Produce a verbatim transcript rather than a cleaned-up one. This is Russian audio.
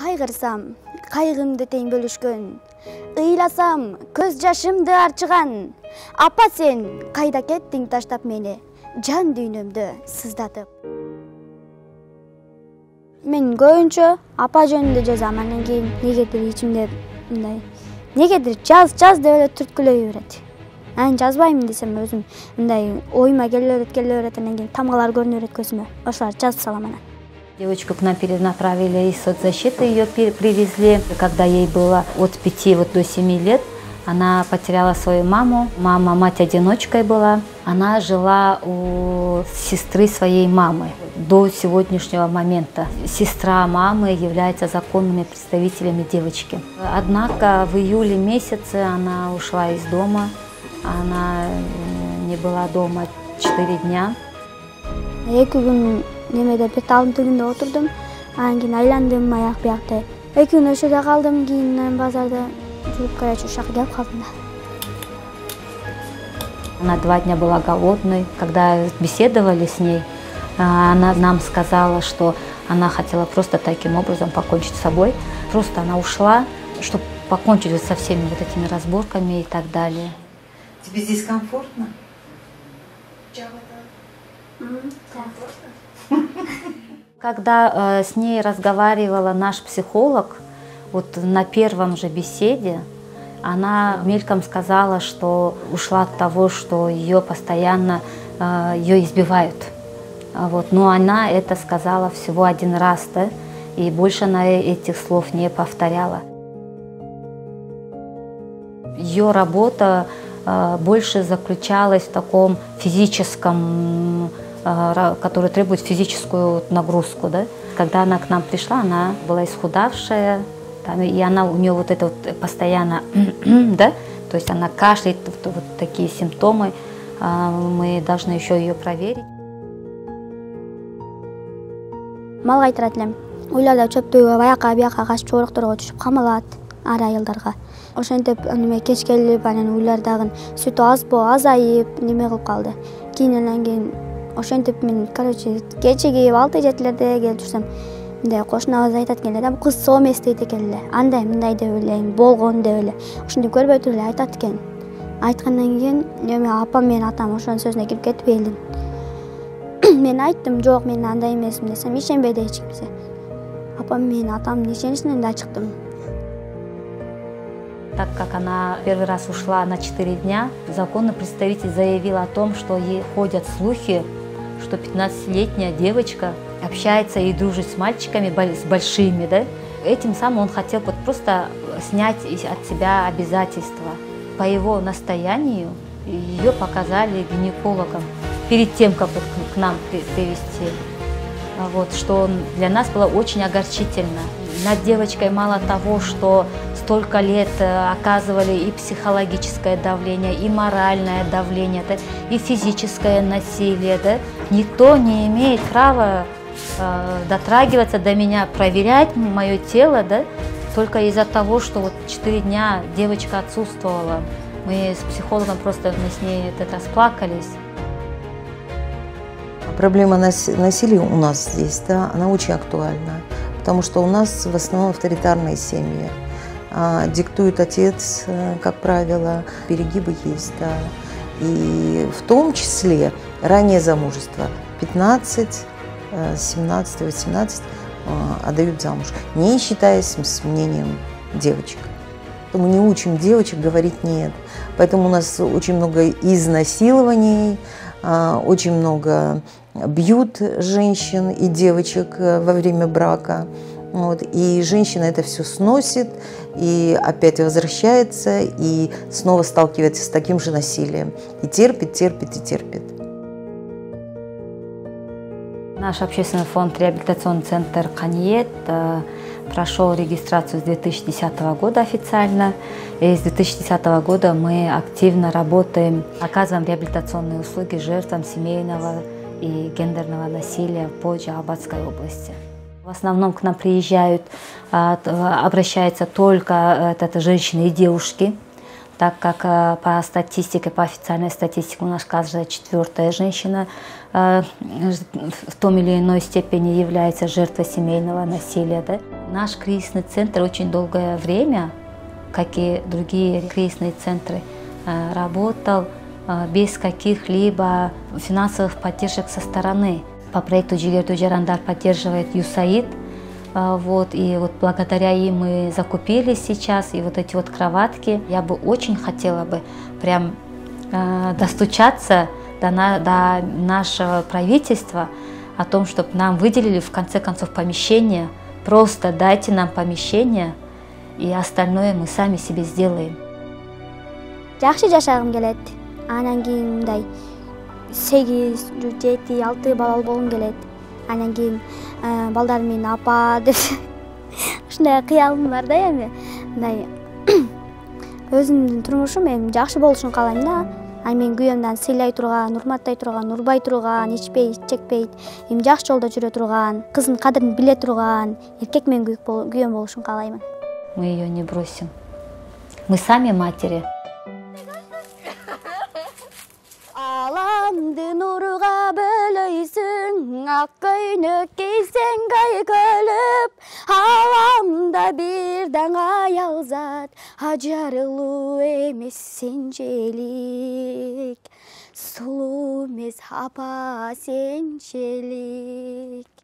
Кайгырсам, кайгымды тең бөлүшкөн. Ыйласам, көз жашымды арчыган. Апа сен кайда кеттиң таштап мени, жан дүйнөмдү сыздатып. Мен көбүнчө апа жөнүндө жазам, анан кийин негедир ичимде мындай, негедир жаз жаз деп эле түрткүлөй берет. Анан жазбайм десем өзүм мындай оюма келе берет, келе берет, анан кийин тамгалар көрүнө берет көзүмө. Ошоларды жазып салам анан. Девочку к нам перенаправили из соцзащиты, ее привезли. Когда ей было от пяти вот до семи лет, она потеряла свою маму. Мама, мать одиночкой была. Она жила у сестры своей мамы до сегодняшнего момента. Сестра мамы является законными представителями девочки. Однако в июле месяце она ушла из дома. Она не была дома четыре дня. Немеде петалдын түбүндө отурдум, анан кийин айландым аяк биякта. Эки күн ошодо калдым, кийин базарда жүрүп келчү ушакка келип калдым да. Она два дня была голодной. Когда беседовали с ней, она нам сказала, что она хотела просто таким образом покончить с собой. Просто она ушла, чтобы покончить вот со всеми вот этими разборками и так далее. Тебе здесь комфортно? Комфортно. Когда э, с ней разговаривала наш психолог, вот на первом же беседе, она мельком сказала, что ушла от того, что ее постоянно э, ее избивают. Вот. Но она это сказала всего один раз, да, и больше она этих слов не повторяла. Ее работа э, больше заключалась в таком физическом, который требует физическую нагрузку. Да? Когда она к нам пришла, она была исхудавшая, там, и она, у нее вот это вот постоянно, да? То есть она кашляет, вот такие симптомы, мы должны еще ее проверить. Малга айтырат элем, уйларда чөптүгө, баякка бияка качып чоорокторго түшүп камалат ар айылдарга. Ошентип неме кеч келип, анан уйлардагы сүтү азбы, азайып, неме кылып калды. Кийин анан кийин ошентип мен, короче, кечеги алты жетилерде келип жүрсөм, мындай кошунабыз айтат экен да, кыз соо эмес дейт экен эле. Андай мындай деп эле, болгон деп эле. Ошентип көрбөй туруп эле айтат экен. Айткандан кийин эми апам менен атам ошонун сөзүнө кирип кетип элдин. Мен айттым, жок, мен андай эмесмин десем, ишенбейди эч кимсе. Апам менен атамдын ишеничинен да чыктым. Так как она первый раз ушла на четыре дня, законный представитель заявил о том, что ей ходят слухи, что пятнадцатилетняя девочка общается и дружит с мальчиками, с большими. Да? Этим самым он хотел вот просто снять от себя обязательства. По его настоянию ее показали гинекологам перед тем, как вот к нам привезти. Вот, что для нас было очень огорчительно. Над девочкой мало того, что столько лет оказывали и психологическое давление, и моральное давление, да, и физическое насилие. Да. Никто не имеет права э, дотрагиваться до меня, проверять мое тело, да, только из-за того, что вот четыре дня девочка отсутствовала. Мы с психологом просто мы с ней это расплакались. Проблема насилия у нас здесь, да, она очень актуальна, потому что у нас в основном авторитарные семьи. А, диктует отец, как правило, перегибы есть, да. И в том числе раннее замужество, пятнадцать, семнадцать, восемнадцать отдают замуж, не считаясь с мнением девочек. Мы не учим девочек говорить «нет». Поэтому у нас очень много изнасилований, очень много бьют женщин и девочек во время брака. Вот. И женщина это все сносит, и опять возвращается, и снова сталкивается с таким же насилием. И терпит, терпит и терпит. Наш общественный фонд «Реабилитационный центр Каниет» прошел регистрацию с две тысячи десятого года официально. И с две тысячи десятого года мы активно работаем, оказываем реабилитационные услуги жертвам семейного и гендерного насилия по Джалабадской области. В основном к нам приезжают, обращаются только это женщины и девушки, так как по статистике, по официальной статистике у нас каждая четвертая женщина в том или иной степени является жертвой семейного насилия. Да? Наш кризисный центр очень долгое время, как и другие кризисные центры, работал без каких-либо финансовых поддержек со стороны. По проекту «Жигердүү жарандар» поддерживает ЮСАИД. Вот, и вот благодаря им мы закупили сейчас и вот эти вот кроватки. Я бы очень хотела бы прям э, достучаться до, на, до нашего правительства о том, чтобы нам выделили в конце концов помещение. Просто дайте нам помещение, и остальное мы сами себе сделаем. Жакшы жашагым келет. Анан кийин мындай сегиз, жети, алты балалы болгум келет. Анан кийин балдарым мени апа деп ушундай кыялым бар да эми. Мындай өзүмдүн турмушум эми жакшы болушун каалайм да. Ай мен күйөөмдөн сыйлай турган, урматтай турган, урбай турган, ичпей, чекпей, эми жакшы жолдо жүрө турган, кыздын кадырын биле турган эркек менен күйөөм болушун каалаймын. Мы ее не бросим. Мы сами матери. Аламды нурга бөлөйсүң, ак көйнөк кийсең кайгылып, аламда бир даңа аялзат, ажарылуу эмес сенчелик, сулуу эмес апа сенчелик.